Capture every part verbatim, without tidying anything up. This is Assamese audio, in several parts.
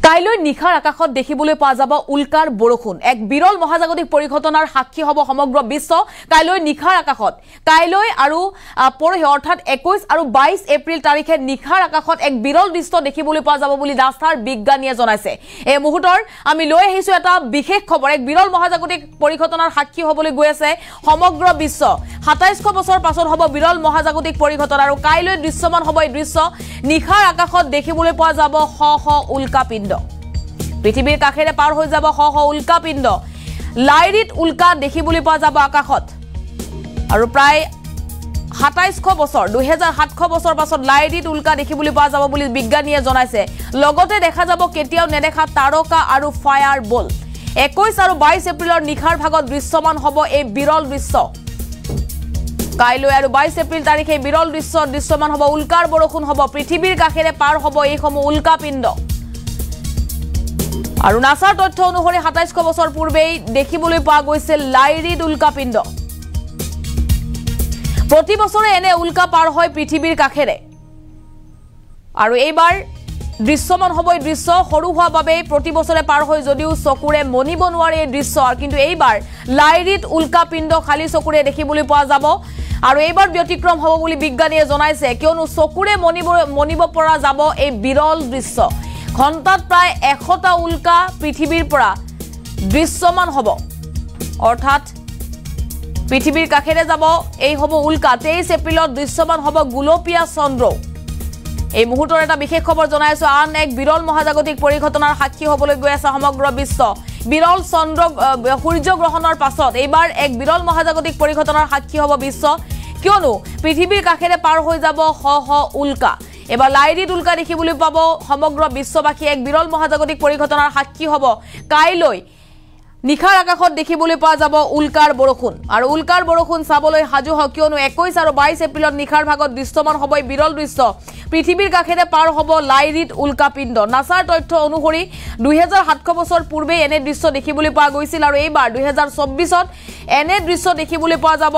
কাইলৈ নিখাৰ আকাশত দেখিবলৈ পোৱা যাব উল্কাৰ বৰষুণ এক বিৰল মহাজাগতিক পৰিঘটনাৰ সাক্ষী হ'ব সমগ্ৰ বিশ্ব কাইলৈ নিখাৰ আকাশত কাইলৈ আৰু পৰহি অৰ্থাৎ একৈশ আৰু বাইশ এপ্ৰিল তাৰিখে নিখাৰ আকাশত এক বিৰল দৃশ্য দেখিবলৈ পোৱা যাব বুলি নাছাৰ বিজ্ঞানীয়ে জনাইছে এই মুহূৰ্তৰ আমি লৈ আহিছো এটা বিশেষ খবৰ এক বিৰল মহাজাগতিক পৰিঘটনাৰ সাক্ষী হ'বলৈ গৈ আছে সমগ্ৰ বিশ্ব সাতাইশ বছৰ পাছত হ'ব বিৰল মহাজাগতিক পৰিঘটনা আৰু কাইলৈ দৃশ্যমান হ'ব এই দৃশ্য নিখাৰ আকাশত দেখিবলৈ পোৱা যাব শ শ উল্কাপিণ্ড পৃথিৱীৰ কাষেৰে পাৰ হৈ যাব শ শ উল্কাপিণ্ড লাইৰিত উল্কা দেখিবলৈ পোৱা যাব আকাশত আৰু প্ৰায় সাতাইশ বছৰ দুই হাজাৰ সাতশ বছৰ পাছত লাইৰিত উল্কা দেখিবলৈ পোৱা যাব বুলি বিজ্ঞানীয়ে জনাইছে লগতে দেখা যাব কেতিয়াও নেদেখা তাৰকা আৰু ফায়াৰ বল একৈশ আৰু বাইশ এপ্ৰিলৰ নিখাৰ ভাগত দৃশ্যমান হ'ব এই বিৰল দৃশ্য কাইলৈ আৰু বাইশ এপ্ৰিল তাৰিখে বিৰল দৃশ্য দৃশ্যমান হ'ব উল্কাৰ বৰষুণ হ'ব পৃথিৱীৰ কাষেৰে পাৰ হ'ব এই সমূহ উল্কাপিণ্ড আৰু নাছাৰ তথ্য অনুসৰি সাতাইশ বছৰ পূৰ্বেই দেখিবলৈ পোৱা গৈছিল লাইৰিত উল্কাপিণ্ড প্ৰতি বছৰে এনে উল্কা পাৰ হয় পৃথিৱীৰ কাষেৰে আৰু এইবাৰ দৃশ্যমান হ'ব এই দৃশ্য সৰু হোৱা বাবে প্ৰতি বছৰে পাৰ হৈ যদিও চকুৰে মনিব নোৱাৰে এই দৃশ্য কিন্তু এইবাৰ লাইৰিত উল্কাপিণ্ড খালি চকুৰে দেখিবলৈ পোৱা যাব আৰু এইবাৰ ব্যতিক্ৰম হ'ব বুলি বিজ্ঞানীয়ে জনাইছে কিয়নো চকুৰে মনিব মনিব পৰা যাব এই বিৰল দৃশ্য ঘণ্টাত প্ৰায় এশটা উল্কা পৃথিৱীৰ পৰা দৃশ্যমান হ'ব অৰ্থাৎ পৃথিৱীৰ কাষেৰে যাব এই হ'ব উল্কা তেইশ এপ্ৰিলত দৃশ্যমান হ'ব গোলপীয়া চন্দ্ৰ এই মুহূৰ্তৰ এটা বিশেষ খবৰ জনাইছো আন এক বিৰল মহাজাগতিক পৰিঘটনাৰ সাক্ষী হ'বলৈ গৈ আছে সমগ্ৰ বিশ্ব বিৰল চন্দ্ৰ সূৰ্য গ্ৰহণৰ পাছত এইবাৰ এক বিৰল মহাজাগতিক পৰিঘটনাৰ সাক্ষী হ'ব বিশ্ব কিয়নো পৃথিৱীৰ কাষেৰে পাৰ হৈ যাব শ শ উল্কা এবাৰ লাইৰিত উল্কা দেখিবলৈ পাব সমগ্ৰ বিশ্ববাসী এক বিৰল মহাজাগতিক পৰিঘটনাৰ সাক্ষী হ'ব কাইলৈ নিখাৰ আকাশত দেখিবলৈ পোৱা যাব উল্কাৰ বৰষুণ আৰু উল্কাৰ বৰষুণ চাবলৈ সাজু হওক কিয়নো একৈশ আৰু বাইশ এপ্ৰিলত নিখাৰ ভাগত দৃশ্যমান হ'ব এই বিৰল দৃশ্য পৃথিৱীৰ কাষেৰে পাৰ হ'ব লাইৰিত উল্কাপিণ্ড নাছাৰ তথ্য অনুসৰি দুই হাজাৰ সাতশ বছৰ পূৰ্বে এনে দৃশ্য দেখিবলৈ পোৱা গৈছিল আৰু এইবাৰ দুই হাজাৰ চৌব্বিছত এনে দৃশ্য দেখিবলৈ পোৱা যাব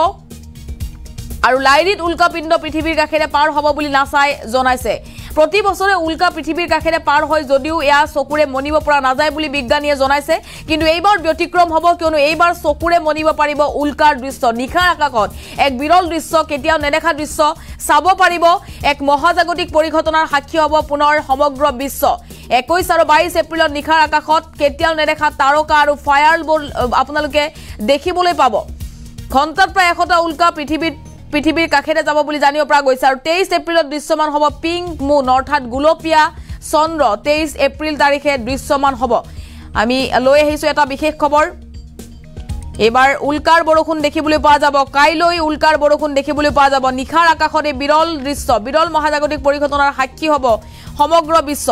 আৰু লাইৰিত উল্কাপিণ্ড পৃথিৱীৰ কাষেৰে পাৰ হ'ব বুলি নাছাই জনাইছে প্ৰতি বছৰে উল্কা পৃথিৱীৰ কাষেৰে পাৰ হয় যদিও এয়া চকুৰে মনিব পৰা নাযায় বুলি বিজ্ঞানীয়ে জনাইছে কিন্তু এইবাৰ ব্যতিক্ৰম হ'ব কিয়নো এইবাৰ চকুৰে মনিব পাৰিব উল্কাৰ দৃশ্য নিখাৰ আকাশত এক বিৰল দৃশ্য কেতিয়াও নেদেখা দৃশ্য চাব পাৰিব এক মহাজাগতিক পৰিঘটনাৰ সাক্ষী হ'ব পুনৰ সমগ্ৰ বিশ্ব একৈশ আৰু বাইশ এপ্ৰিলত নিখাৰ আকাশত কেতিয়াও নেদেখা তাৰকা আৰু ফায়াৰ বল আপোনালোকে দেখিবলৈ পাব ঘণ্টাত প্ৰায় এশটা উল্কা পৃথিৱীত পৃথিৱীৰ কাষেৰে যাব বুলি জানিব পৰা গৈছে আৰু তেইশ এপ্ৰিলত দৃশ্যমান হ'ব পিংক মুন অৰ্থাৎ গোলপীয়া চন্দ্ৰ তেইশ এপ্ৰিল তাৰিখে দৃশ্যমান হ'ব আমি লৈ আহিছো এটা বিশেষ খবৰ এবাৰ উল্কাৰ বৰষুণ দেখিবলৈ পোৱা যাব কাইলৈ উল্কাৰ বৰষুণ দেখিবলৈ পোৱা যাব নিখাৰ আকাশত এই বিৰল দৃশ্য বিৰল মহাজাগতিক পৰিঘটনাৰ সাক্ষী হ'ব সমগ্ৰ বিশ্ব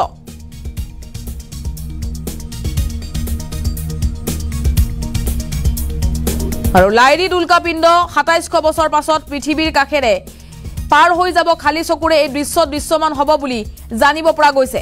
আৰু লাইৰিত উল্কাপিণ্ড সাতাইশ বছৰ পাছত পৃথিৱীৰ কাষেৰে পাৰ হৈ যাব খালি চকুৰে এই দৃশ্য দৃশ্যমান হ'ব বুলি জানিব পৰা গৈছে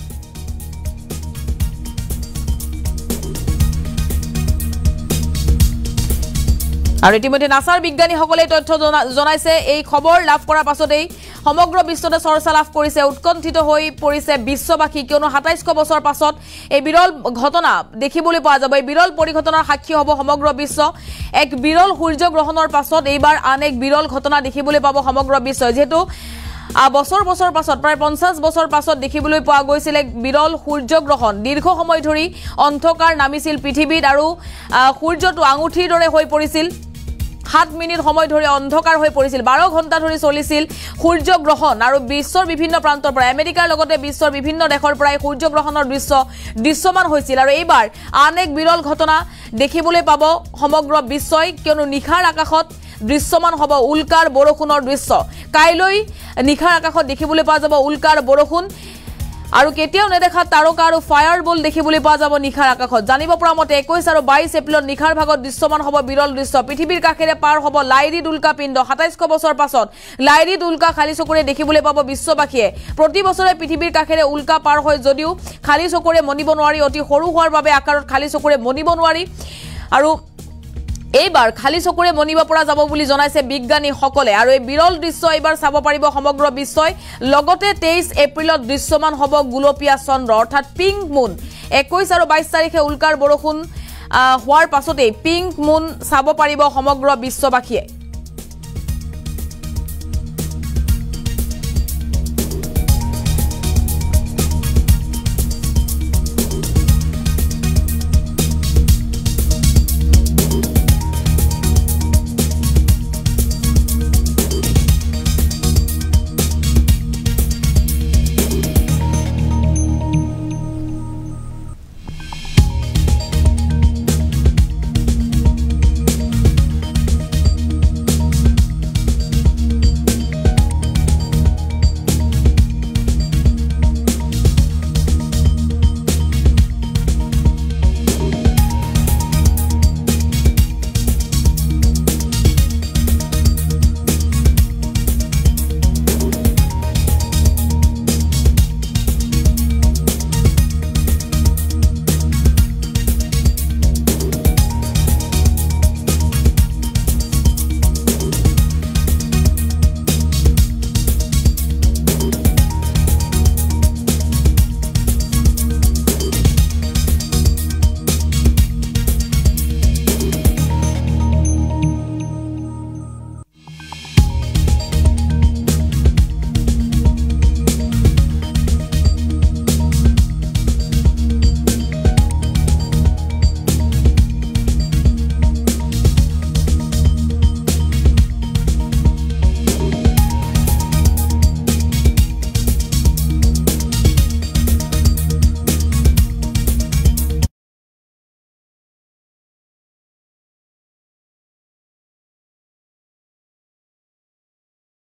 আৰু ইতিমধ্যে নাছাৰ বিজ্ঞানীসকলে তথ্য জনাইছে এই খবৰ লাভ কৰাৰ পাছতেই সমগ্ৰ বিশ্বতে চৰ্চা লাভ কৰিছে উৎকণ্ঠিত হৈ পৰিছে বিশ্ববাসী কিয়নো সাতাইশ বছৰ পাছত এই বিৰল ঘটনা দেখিবলৈ পোৱা যাব এই বিৰল পৰিঘটনাৰ সাক্ষী হ'ব সমগ্ৰ বিশ্ব এক বিৰল সূৰ্য গ্ৰহণৰ পাছত এইবাৰ আন এক বিৰল ঘটনা দেখিবলৈ পাব সমগ্ৰ বিশ্ব যেহেতু বছৰ বছৰ পাছত প্ৰায় পঞ্চাছ বছৰ পাছত দেখিবলৈ পোৱা গৈছিল এক বিৰল সূৰ্য গ্ৰহণ দীৰ্ঘ সময় ধৰি অন্ধকাৰ নামিছিল পৃথিৱীত আৰু সূৰ্যটো আঙুঠিৰ দৰে হৈ পৰিছিল সাত মিনিট সময় ধৰি অন্ধকাৰ হৈ পৰিছিল বাৰ ঘণ্টা ধৰি চলিছিল সূৰ্য গ্ৰহণ আৰু বিশ্বৰ বিভিন্ন প্ৰান্তৰ পৰা আমেৰিকাৰ লগতে বিশ্বৰ বিভিন্ন দেশৰ পৰা সূৰ্য গ্ৰহণৰ দৃশ্য দৃশ্যমান হৈছিল আৰু এইবাৰ আন এক বিৰল ঘটনা দেখিবলৈ পাব সমগ্ৰ বিশ্বই কিয়নো নিখাৰ আকাশত দৃশ্যমান হ'ব উল্কাৰ বৰষুণৰ দৃশ্য কাইলৈ নিখাৰ আকাশত দেখিবলৈ পোৱা যাব উল্কাৰ বৰষুণ আৰু কেতিয়াও নেদেখা তাৰকা আৰু ফায়াৰ বল দেখিবলৈ পোৱা যাব নিখাৰ আকাশত জানিব পৰা মতে একৈশ আৰু বাইশ এপ্ৰিলত নিখাৰ ভাগত দৃশ্যমান হ'ব বিৰল দৃশ্য পৃথিৱীৰ কাষেৰে পাৰ হ'ব লাইৰিত উল্কাপিণ্ড সাতাইশ বছৰ পাছত লাইৰিত উল্কা খালি চকুৰে দেখিবলৈ পাব বিশ্ববাসীয়ে প্ৰতি বছৰে পৃথিৱীৰ কাষেৰে উল্কা পাৰ হয় যদিও খালি চকুৰে মনিব নোৱাৰি অতি সৰু হোৱাৰ বাবে আকাৰত খালি চকুৰে মনিব নোৱাৰি আৰু এইবাৰ খালি চকুৰে মনিব পৰা যাব বুলি জনাইছে বিজ্ঞানীসকলে আৰু এই বিৰল দৃশ্য এইবাৰ চাব পাৰিব সমগ্ৰ বিশ্বই লগতে তেইছ এপ্ৰিলত দৃশ্যমান হ'ব গুলপীয়া চন্দ্ৰ অৰ্থাৎ পিংক মুন একৈশ আৰু বাইশ তাৰিখে উল্কাৰ বৰষুণ হোৱাৰ পাছতেই পিংক মুন চাব পাৰিব সমগ্ৰ বিশ্ববাসীয়ে